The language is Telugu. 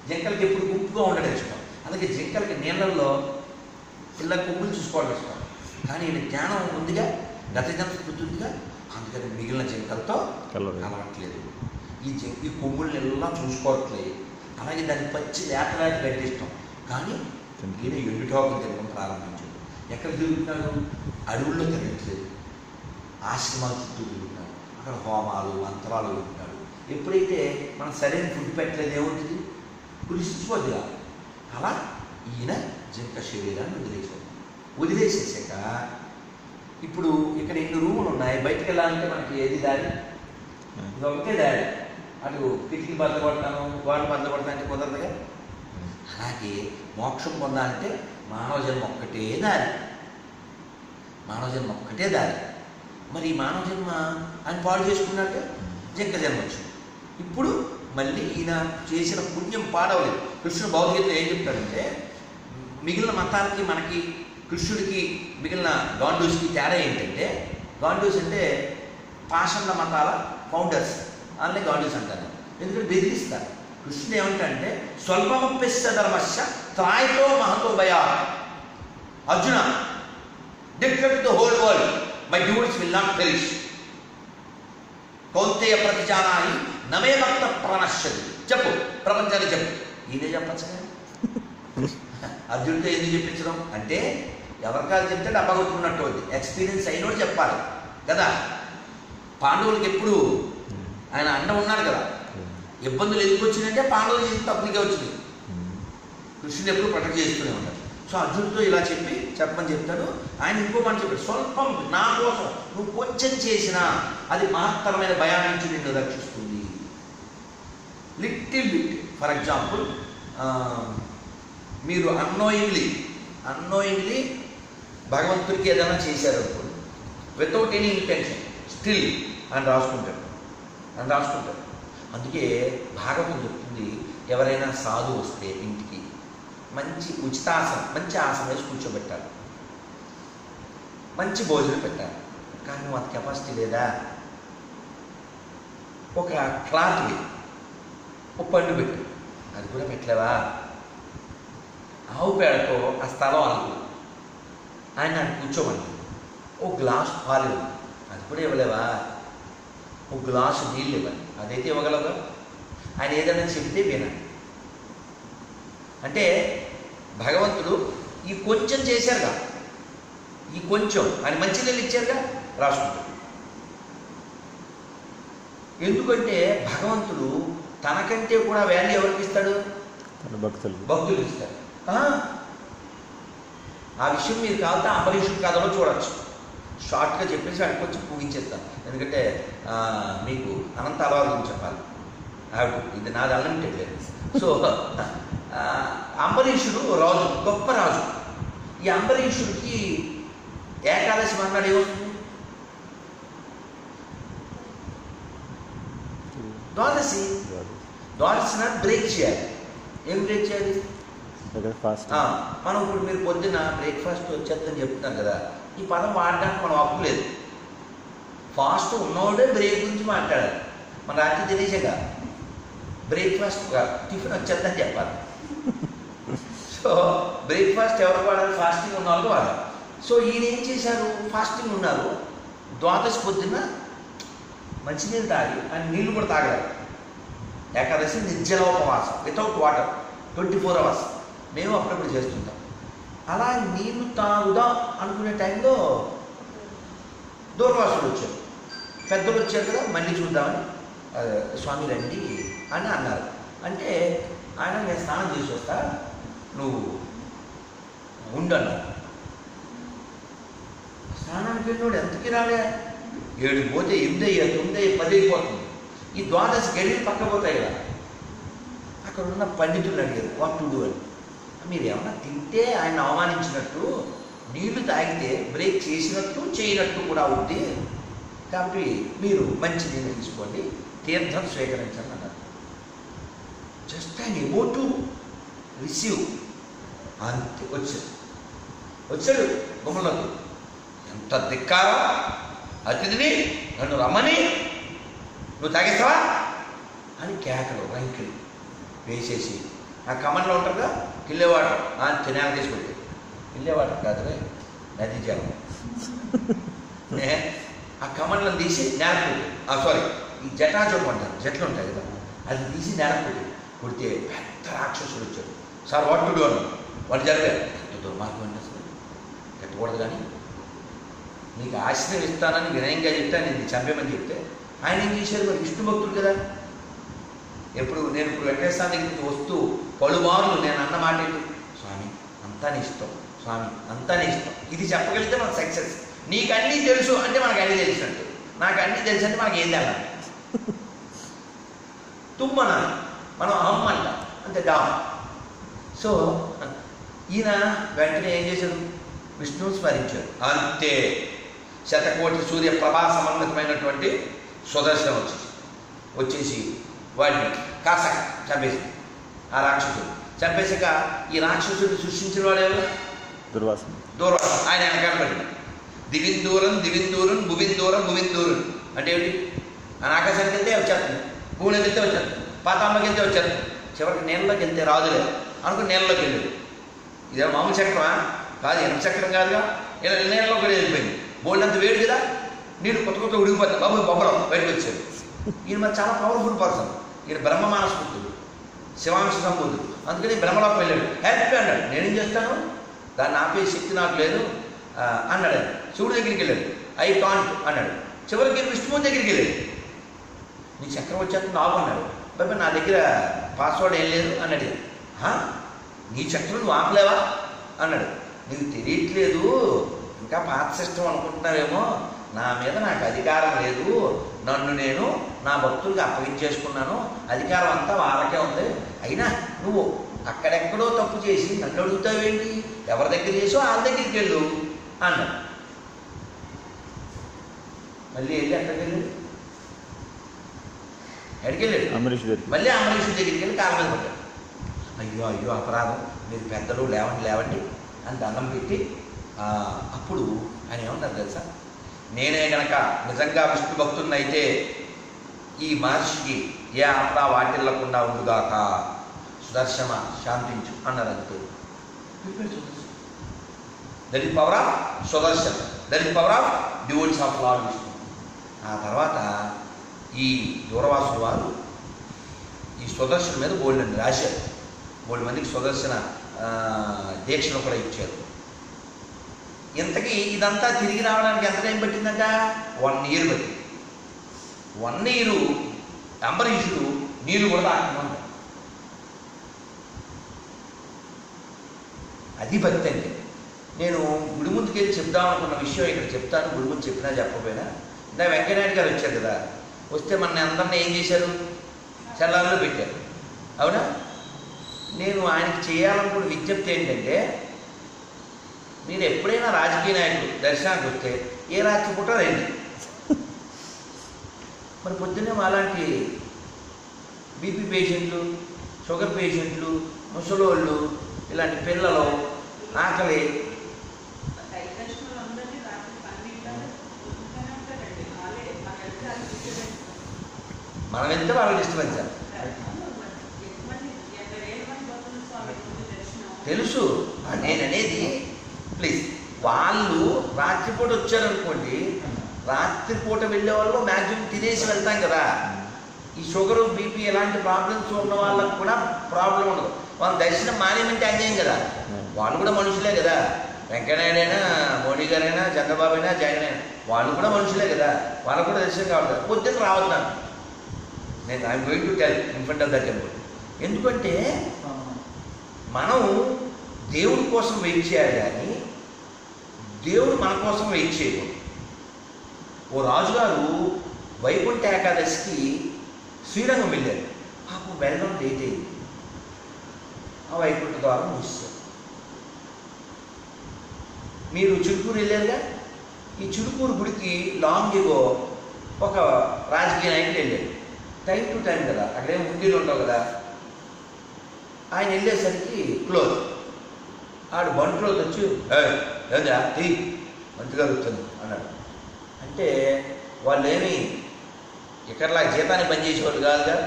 జింకలకి ఎప్పుడు గుంపుగా ఉండడం ఇష్టం. అందుకే జింకలకి నీళ్ళల్లో పిల్ల కొమ్ములు చూసుకోవడం ఇష్టం. కానీ ఈయన జ్ఞానం ఉందిగా, గత జన్మ స్మృతి ఉందిగా, అందుకని మిగిలిన జింకలతో కలవట్లేదు. ఈ కొమ్ముల్ని ఎలా చూసుకోవట్లేదు. అలాగే దాన్ని పచ్చి లేత గడ్డి ఇష్టం. కానీ ఈయన ఎండుటోకలు తినడం ప్రారంభించాడు. ఎక్కడ తిరుగుతున్నాడు? అడవుల్లో తిరగట్లేదు, ఆశ్రమాల చుట్టూ తిరుగుతున్నాడు. అక్కడ హోమాలు మంత్రాలు తిరుగుతున్నాడు. ఎప్పుడైతే మనం సరైన ఫుడ్ పెట్టలేదు ఏమవుతుంది? పులిసిపోద్దిగా. అలా ఈయన జింక శరీరాన్ని వదిలేసేసాక ఇప్పుడు ఇక్కడ 2 రూములు ఉన్నాయి. బయటకు వెళ్ళాలంటే మనకి ఏది దారి? ఇది ఒకటే దారి. అటు కిటికీ బద్దలు కొడతాను, గోడ బద్దలు కొడతాను అంటే కుదరదుగా. అలాగే మోక్షం పొందాలంటే మానవ జన్మ ఒక్కటే దారి. మానవ జన్మ ఒక్కటే దారి. మరి ఈ మానవ జన్మ ఆయన పాడు చేసుకున్నట్టు జింక జన్మ వచ్చింది. ఇప్పుడు మళ్ళీ ఈయన చేసిన పుణ్యం పాడవలేదు. కృష్ణుడు భగవద్గీతలో ఏం చెప్తాడంటే, మిగిలిన మతాలకి మనకి కృష్ణుడికి మిగిలిన గాండూస్కి తేడా ఏంటంటే, గాండూస్ అంటే పాషండ మతాల ఫౌండర్స్, అలానే గాండూస్ అంటారు. ఎందుకంటే బెదిరిస్తారు. కృష్ణుడు ఏమంటే, స్వల్పమప్యస్య ధర్మస్య త్రాయతో మహతో భయా. Arjuna, declare to the whole world, my duties will not perish. Kaunteya ప్రతిజానాని నమే భక్త ప్రణశ్యతి. చెప్పు, ప్రపంచాన్ని చెప్పు. ఈయనే చెప్పచ్చు కదా. అర్జునుడితో ఎందుకు చెప్పించడం అంటే, ఎవరికాలు చెప్తే డబ్బా కొట్టుకున్నట్టు అవుతుంది. ఎక్స్పీరియన్స్ అయినోడు చెప్పాలి కదా. పాండవులకి ఎప్పుడు ఆయన అండ ఉన్నాడు కదా. ఇబ్బందులు ఎందుకు వచ్చినాయంటే పాండవులు చేసిన తప్పునికే వచ్చింది. కృష్ణుడు ఎప్పుడు ప్రొటెక్ట్ చేస్తూనే ఉంటాడు. సో అర్జునుడితో ఇలా చెప్పమని చెప్తాడు. ఆయన ఇంకో మాట చెప్పాడు, స్వల్పం నా కోసం నువ్వు కొంచెం చేసినా అది మహత్తరమైన భయాన్ని నుంచి నిన్ను రక్షిస్తుంది. Little bit. ఫర్ ఎగ్జాంపుల్, మీరు అన్నోయింగ్లీ భగవంతుడికి ఏదైనా చేశారు అనుకోండి, వితౌట్ ఎనీ ఇంటెన్షన్, స్టిల్ అని రాసుకుంటాడు. అందుకే భాగవతం చెప్తుంది, ఎవరైనా సాధు వస్తే ఇంటికి మంచి ఉచితాసనం, మంచి ఆసనం వేసి కూర్చోబెట్టాలి, మంచి భోజనం పెట్టాలి. కానీ నువ్వు అంత కెపాసిటీ లేదా? ఒక క్లాత్ ఒక పండు పెట్టు, అది కూడా పెట్టలేవా? ఆవు పేడతో ఆ స్థలం అనుకో, ఆయన నాకు కూర్చోమని ఓ గ్లాస్ పాలు ఇవ్వాలి, అది కూడా ఇవ్వలేవా? ఒక గ్లాసు నీళ్ళు ఇవ్వాలి, అదైతే ఇవ్వగలవుగా? ఆయన ఏదైనా చెప్తే వినాలి. అంటే భగవంతుడు ఈ కొంచెం చేశారుగా, ఈ కొంచెం ఆయన మంచి నీళ్ళు ఇచ్చారుగా, రాసుకుంటాడు. ఎందుకంటే భగవంతుడు తనకంటే కూడా వాల్యూ ఎవరికి ఇస్తాడు? భక్తులు ఇస్తాడు. ఆ విషయం మీరు కావాలంటే అంబరీషుడి కథలో చూడొచ్చు. షార్ట్గా చెప్పేసి వాడికి కొంచెం ముగించేస్తాను, ఎందుకంటే మీకు అనంత అలవాటు గురించి చెప్పాలి. ఇది నాది అన్లిమిటెడ్ లేదు. సో అంబరీషుడు రాజు, గొప్ప రాజు. ఈ అంబరీషుడికి ఏకాదశి మన్నాడు ఏమవుతుంది? ద్వాదశి నాడు బ్రేక్ చేయాలి. ఏం బ్రేక్ చేయాలి? మనం ఇప్పుడు మీరు పొద్దున్న బ్రేక్ఫాస్ట్ వచ్చేద్దని చెప్తున్నాం కదా, ఈ పదం వాడడానికి మనం హక్కు లేదు. ఫాస్ట్ ఉన్నోడే బ్రేక్ గురించి మాట్లాడాలి. మన రాత్రి తినేసాక బ్రేక్ఫాస్ట్ టిఫిన్ వచ్చేద్దని చెప్పాలి. సో బ్రేక్ఫాస్ట్ ఎవరు వాడాలి? ఫాస్టింగ్ ఉన్న వాళ్ళకి వాడాలి. సో ఈయన ఏం చేశారు? ఫాస్టింగ్ ఉన్నారు, ద్వాదశి పొద్దున్న మంచినీళ్ళు తాగి, ఆయన నీళ్ళు కూడా తాగలేదు. ఏకాదశి నిర్జల ఉపవాసం, వితౌట్ వాటర్, 24 hours. మేము అప్పుడప్పుడు చేస్తుంటాం. అలా నీళ్ళు తాగుదాం అనుకునే టైంలో దూర్వాసుడు వచ్చారు. పెద్దలు వచ్చారు కదా, మళ్ళీ చూద్దామని, స్వామి రండి అని అన్నారు. అంటే ఆయన, నేను స్నానం చేసి వస్తా, నువ్వు ఉండను. స్నానానికి వెళ్ళినోడు ఎంతకి రాలే? 7 పోతే 8 అయ్యా, 9 అయ్యి 10 అయిపోతుంది. ఈ ద్వాదశి గడియలు పక్క పోతాయి కదా. అక్కడ ఉన్న పండితులు అడిగారు, వాట్ టు డూ అని. మీరు ఏమన్నా తింటే ఆయన అవమానించినట్టు, నీళ్లు తాగితే బ్రేక్ చేసినట్టు చేయనట్టు కూడా అవుద్ది, కాబట్టి మీరు మంచి నీళ్ళు తీసుకోండి, తీర్థం స్వీకరించండి అన్నారు. జస్ట్ ఆయన ఎబౌట్ టు రిసీవ్ అంతే వచ్చాడు గుమ్మలోకి. ఎంత ధిక్కారం! అతిథిని నన్ను రమ్మని నువ్వు తాగేస్తావా అని కేకలు రంకిలు వేసేసి ఆ కమన్లో ఉంటుందా కిల్లేవాడు తినాలి తీసుకుంటే కిల్లేవాడు కాదులే నది జలం ఆ కమన్లను తీసి నేలకొట్టి సారీ ఈ జటాచోపు అంటారు జట్లు ఉంటాయి కదా అది తీసి నేలకొట్టి కొడితే పెద్ద రాక్షసుడు వచ్చాడు. సార్ వాట్ టు డూ అన్న వాడు జరిగారు. ఎంత దుర్మార్గం అండి అసలు పెట్టకూడదు. కానీ నీకు ఆశ్రయం ఇస్తానని వినయంగా చెప్తే నేను చంపేమని చెప్తే ఆయన ఏం చేశారు? మరి విష్ణు భక్తుడు కదా. నేను ఇప్పుడు వెంకటేశ్వర దగ్గరికి వస్తూ పలుమార్లు నేను అన్న మాట ఏంటి? స్వామి అంతా నీ ఇష్టం, స్వామి అంతా నీ ఇష్టం. ఇది చెప్పగలిగితే మనకు సక్సెస్. నీకు అన్నీ తెలుసు అంటే మనకు అన్నీ తెలిసినట్టు, నాకు అన్నీ తెలుసు అంటే మనకి ఏం తెలాలి. తుమ్మన మనం అమ్మ అంట అంతే డా. సో ఈయన వెంటనే ఏం చేశాడు? విష్ణువు స్మరించాడు. అంతే శతకోటి సూర్య ప్రభా సమన్వితమైనటువంటి సుదర్శనం వచ్చేసి వాడిని కాసక చంపేసి ఆ రాక్షసుడు చంపేసాక ఈ రాక్షసుడిని సృష్టించిన వాడేమో దూర్వాసుడు. ఆయన వెనకాల పడింది. దివిందూరం దివిందూరం భువిందూరం భువిందూరం అంటే ఏమిటి? ఆయన ఆకాశానికి వెళ్తే వచ్చేస్తుంది, భూమిలోకి వెళ్తే వచ్చేస్తుంది, పాతాళంలోకి వెళ్తే వచ్చేస్తుంది, చివరికి నీళ్ళలోకి వెళ్తే రాదులే అనుకుని నీళ్ళలోకి వెళ్ళాడు. ఇదేమో మామూలు చక్రమా? కాదు, ఎనప చక్రం కాదుగా. ఇలా నీళ్ళలో కూడా వెళ్ళిపోయింది. బోల్డ్ అంత వేడి కదా, నీళ్ళు కొత్త కొత్త ఉడికిపోతాయి. బాబు బొబ్బరం బయటకు వచ్చాడు. ఈయన మరి చాలా పవర్ఫుల్ పర్సన్. ఈయన బ్రహ్మ మానస్పుత్రుడు, శివాంశ సంబుద్ధుడు. అందుకని బ్రహ్మలోకి వెళ్ళాడు. హెల్ప్ అన్నాడు. నేనేం చేస్తాను, దాన్ని ఆపే శక్తి నాకు లేదు అన్నాడు. శివుడి దగ్గరికి వెళ్ళాడు. ఐ కాంట్ అన్నాడు. చివరికి విష్ణువు దగ్గరికి వెళ్ళాడు. నీ చక్రం వచ్చేస్తుంది ఆపు అన్నాడు. బాబా నా దగ్గర పాస్వర్డ్ ఏం లేదు అన్నాడు. నీ చక్రం నువ్వు ఆపలేవా అన్నాడు. నీకు తెలియట్లేదు, ఇంకా పాత సిస్టమ్ అనుకుంటున్నావేమో, నా మీద నాకు అధికారం లేదు, నన్ను నేను నా భక్తులకు అప్పగించేసుకున్నాను, అధికారం అంతా వాళ్ళకే ఉంది. అయినా నువ్వు అక్కడెక్కడో తప్పు చేసి నన్ను అడుగుతావేంటి? ఎవరి దగ్గర చేసో వాళ్ళ దగ్గరికి వెళ్ళు అన్నాడు. మళ్ళీ వెళ్ళి ఎక్కడికి వెళ్ళాడు? ఎక్కడికి వెళ్ళాడు? మళ్ళీ అంబరీషుడి దగ్గరికి వెళ్ళి కాళ్ళ మీద పడ్డాడు. అయ్యో అయ్యో అపరాధం, మీరు పెద్దలు లేవండి లేవండి అని దండం పెట్టి అప్పుడు ఆయన ఏమన్నారు తెలుసా? నేనే కనుక నిజంగా విష్ణు భక్తుడిని అయితే ఈ మహర్షికి ఏ ఆపద వాటిల్లకుండా ఉండుగాక, సుదర్శన శాంతించు అన్నారు. అంతే. That is power of Sudarshana, that is power of devotees of lord Vishnu. ఆ తర్వాత ఈ దూర్వాసుడు వారు ఈ సుదర్శన మీద బోల్డ్ రాశారు. బోల్డ్ మందికి సుదర్శన దీక్షను కూడా ఇచ్చారు. ఇంతకీ ఇదంతా తిరిగి రావడానికి ఎంత టైం పట్టిందంట? 1 year పట్టింది. 1 year అంబరీషుడు నీళ్ళు కూడా తాకుతున్నాడు. అది భక్తి అంటే. నేను గుడి ముందుకు వెళ్ళి చెప్దాం అనుకున్న విషయం ఇక్కడ చెప్తాను. గుడి ముందు చెప్పినా చెప్పకపోయినా ఇందా వెంకయ్యనాయుడు గారు వచ్చారు కదా, వస్తే మన అందరినీ ఏం చేశారు? చల్లారులో పెట్టారు. అవునా? నేను ఆయనకి చేయాలనుకున్న విజ్ఞప్తి ఏంటంటే, మీరు ఎప్పుడైనా రాజకీయ నాయకులు దర్శనానికి వస్తే ఏ రాత్రి పూట రండి. మరి పొద్దున్నే అలాంటి బీపీ పేషెంట్లు, షుగర్ పేషెంట్లు, ముసలోళ్ళు, ఇలాంటి పిల్లలు, ఆకలి, మనం వెళ్తే వాళ్ళకి డిస్టర్బెన్స్ తెలుసు. నేననేది ప్లీజ్, వాళ్ళు రాత్రిపూట వచ్చారనుకోండి, రాత్రిపూట వెళ్ళే వాళ్ళు మ్యాక్సిమం తినేసి వెళ్తాం కదా. ఈ షుగరు బీపీ ఎలాంటి ప్రాబ్లమ్స్ ఉన్న వాళ్ళకు కూడా ప్రాబ్లం ఉండదు. వాళ్ళ దర్శనం మానేమంటే అన్యాయం కదా. వాళ్ళు కూడా మనుషులే కదా. వెంకయ్యనాయుడు అయినా, మోడీ గారైనా, చంద్రబాబు అయినా, జగన్ అయినా వాళ్ళు కూడా మనుషులే కదా. వాళ్ళకు కూడా దర్శనం కావాలి కదా. పొద్దున్న రావద్దాను నేను I'm going to tell in front of the temple. ఎందుకంటే మనం దేవుడి కోసం వెయిట్ చేయాలి, కానీ దేవుడు మన కోసం వెయిట్ చేయకూడదు. ఓ రాజుగారు వైకుంఠ ఏకాదశికి శ్రీరంగం వెళ్ళారు. పాపం వెళ్ళడం లేట్ అయింది. ఆ వైకుంఠ ద్వారం మూసేశారు. మీరు చిలుకూరు వెళ్ళారుగా, ఈ చిలుకూరు గుడికి లాంగ్ ఎగో ఒక రాజకీయ నాయకుడు వెళ్ళారు. టైం టు టైం కదా, అక్కడేం ఉండీలు ఉండవు కదా. ఆయన వెళ్ళేసరికి క్లోజ్. ఆడు బంట్లో వచ్చి లేదా మంచిగా వస్తుంది అన్నాడు. అంటే వాళ్ళు ఏమి ఇక్కడలా జీతాన్ని పనిచేసేవాళ్ళు కాదుగా.